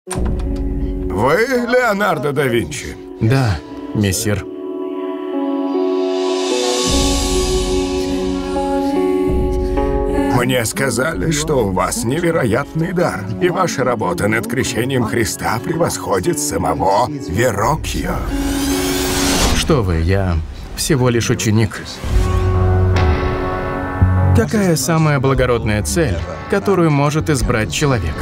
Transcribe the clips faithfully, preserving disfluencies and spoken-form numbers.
Вы Леонардо да Винчи? Да, мессир. Мне сказали, что у вас невероятный дар, и ваша работа над крещением Христа превосходит самого Вероккио. Что вы, я всего лишь ученик. Какая самая благородная цель, которую может избрать человек?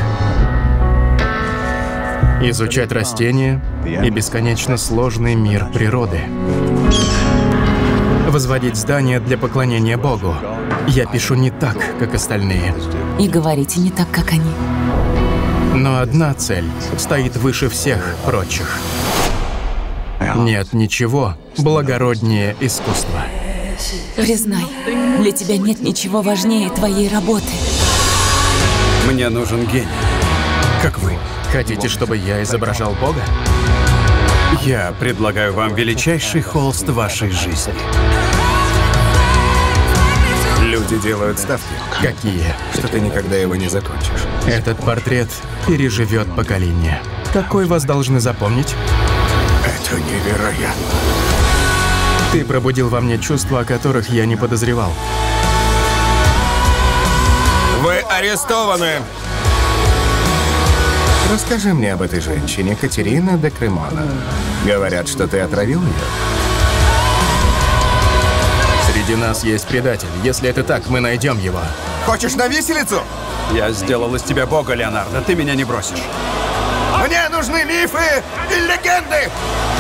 Изучать растения и бесконечно сложный мир природы. Возводить здания для поклонения Богу. Я пишу не так, как остальные. И говорите не так, как они. Но одна цель стоит выше всех прочих. Нет ничего благороднее искусства. Признай, для тебя нет ничего важнее твоей работы. Мне нужен гений, как вы. Хотите, чтобы я изображал Бога? Я предлагаю вам величайший холст вашей жизни. Люди делают ставки. Какие? Что ты никогда его не закончишь. Этот портрет переживет поколение. Какой вас должны запомнить? Это невероятно. Ты пробудил во мне чувства, о которых я не подозревал. Вы арестованы! Расскажи мне об этой женщине, Катерина де Кремона. Говорят, что ты отравил ее? Среди нас есть предатель. Если это так, мы найдем его. Хочешь на виселицу? Я сделал из тебя бога, Леонардо. Ты меня не бросишь. Мне нужны мифы и легенды!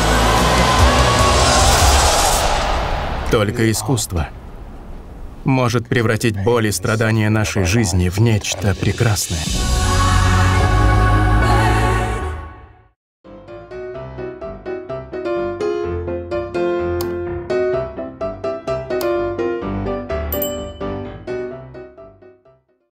Только искусство может превратить боль и страдания нашей жизни в нечто прекрасное.